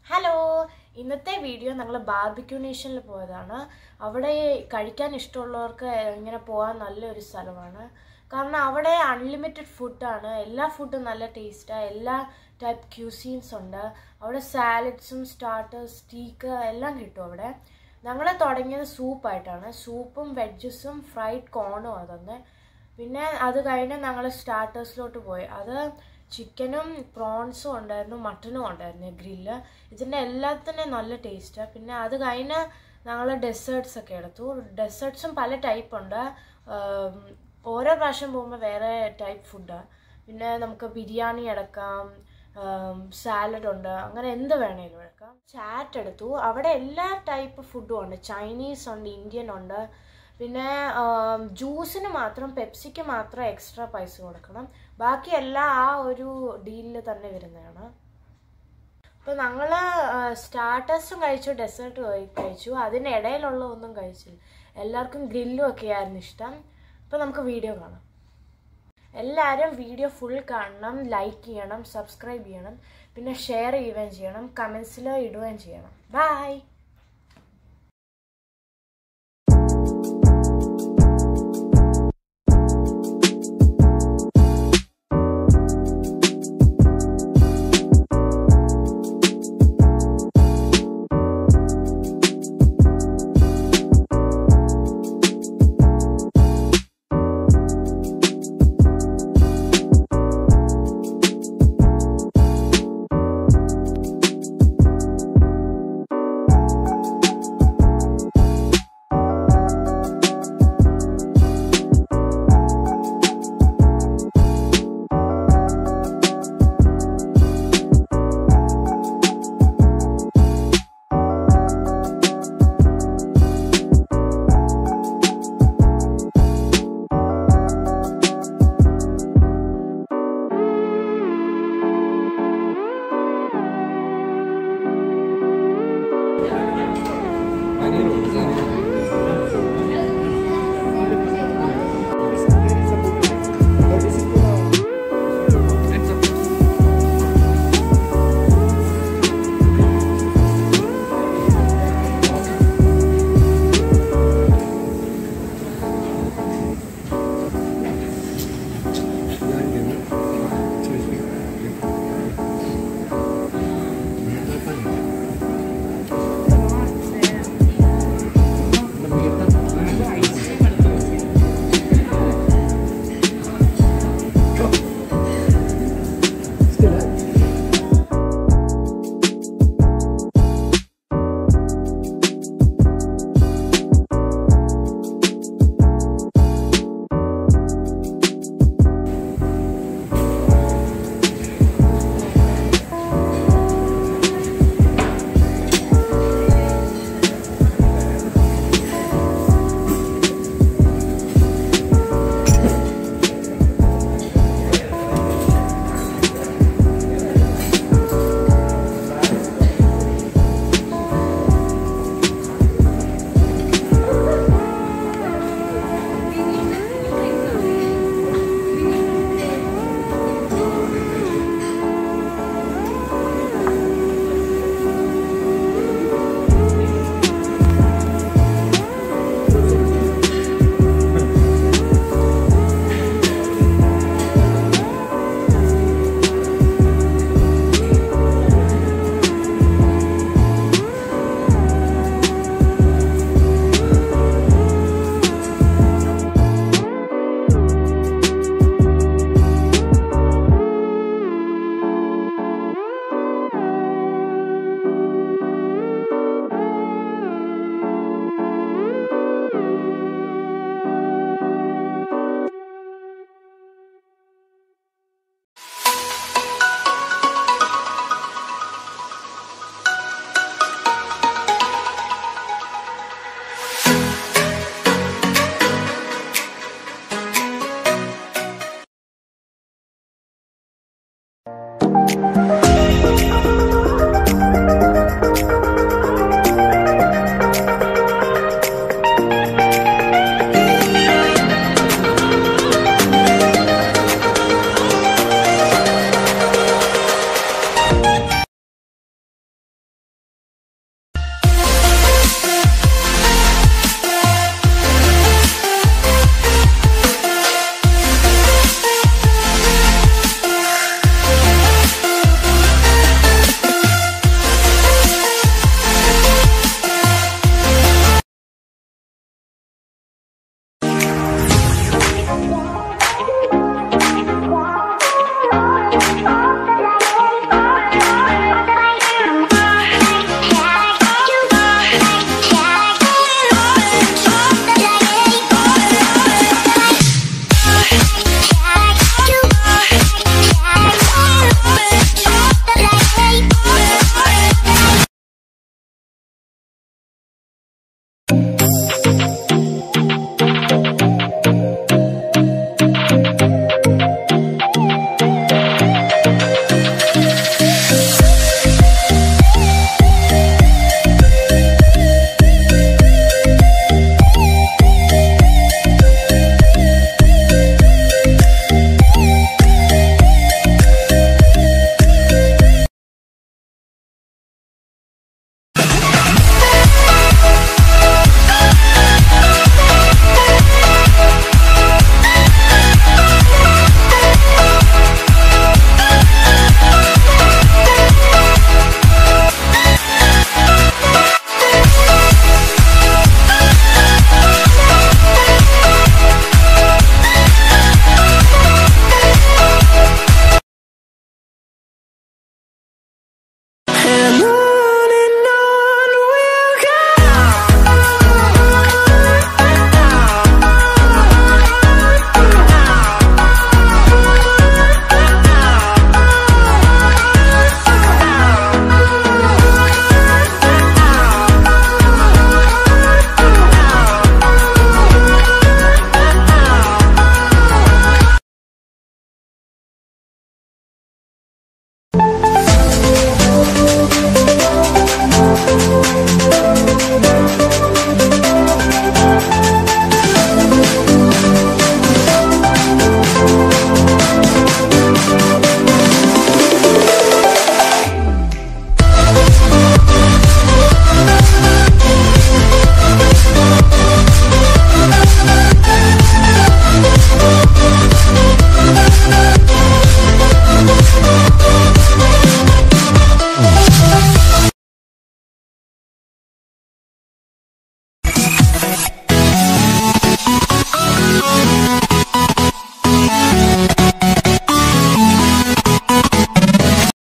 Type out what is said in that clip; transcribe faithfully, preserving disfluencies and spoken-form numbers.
Hello, ഇന്നത്തെ video ഞങ്ങൾ barbecue നേഷനിൽ പോയതാണ്. അവിടെ കഴിക്കാൻ ഇഷ്ടമുള്ളവർക്ക് ഇങ്ങനെ പോകാൻ നല്ലൊരു സ്ഥലമാണ്. കാരണം അവിടെ അൺലിമിറ്റഡ് ഫുഡാണ്. എല്ലാ ഫുഡും നല്ല ടേസ്റ്റാണ്. എല്ലാ ടൈപ്പ് ക്യൂസീൻസ് ഉണ്ട്. അവിടെ സാലഡ്സും സ്റ്റാർട്ടേഴ്സ് സ്റ്റീക്ക് എല്ലാം കിട്ടും അവിടെ. ഞങ്ങൾ തുടങ്ങിയത് സൂപ്പായിട്ടാണ്. സൂപ്പും വെജസും ഫ്രൈഡ് കോണും അതൊന്ന്. പിന്നെ അത് കഴിഞ്ഞ് ഞങ്ങൾ സ്റ്റാർട്ടേഴ്സിലോട്ട് പോയി. അത് ചിക്കനും പ്രോൺസും ഉണ്ടായിരുന്നു, മട്ടനും ഉണ്ടായിരുന്നു ഗ്രില്ല്. ഇതിൻ്റെ എല്ലാത്തിനും നല്ല ടേസ്റ്റാണ്. പിന്നെ അത് കഴിഞ്ഞ് ഞങ്ങൾ ഡെസേർട്ട്സ് ഒക്കെ എടുത്തു. ഡെസേർട്ട്സും പല ടൈപ്പ് ഉണ്ട്. ഓരോ പ്രാവശ്യം പോകുമ്പോൾ വേറെ ടൈപ്പ് ഫുഡാണ്. പിന്നെ നമുക്ക് ബിരിയാണി എടുക്കാം, സാലഡ് ഉണ്ട്, അങ്ങനെ എന്ത് വേണേലും എടുക്കാം. ചാറ്റ് എടുത്തു. അവിടെ എല്ലാ ടൈപ്പ് ഫുഡും ഉണ്ട്. ചൈനീസ് ഉണ്ട്, ഇന്ത്യൻ ഉണ്ട്. പിന്നെ ജ്യൂസിന് മാത്രം, പെപ്സിക്ക് മാത്രം എക്സ്ട്രാ പൈസ കൊടുക്കണം. ബാക്കിയെല്ലാം ആ ഒരു ഡീലിൽ തന്നെ വരുന്നതാണ്. അപ്പോൾ ഞങ്ങൾ സ്റ്റാർട്ടേഴ്സും കഴിച്ചു, ഡെസേർട്ട് കഴിച്ചു. അതിനിടയിലുള്ള ഒന്നും കഴിച്ചില്ല. എല്ലാവർക്കും ഗ്രില്ലും ഒക്കെ ആയിരുന്നു ഇഷ്ടം. അപ്പോൾ നമുക്ക് വീഡിയോ കാണാം. എല്ലാവരും വീഡിയോ ഫുൾ കാണണം, ലൈക്ക് ചെയ്യണം, സബ്സ്ക്രൈബ് ചെയ്യണം, പിന്നെ ഷെയർ ചെയ്യുകയും ചെയ്യണം, കമൻസിൽ ഇടുകയും ചെയ്യണം. ബൈ.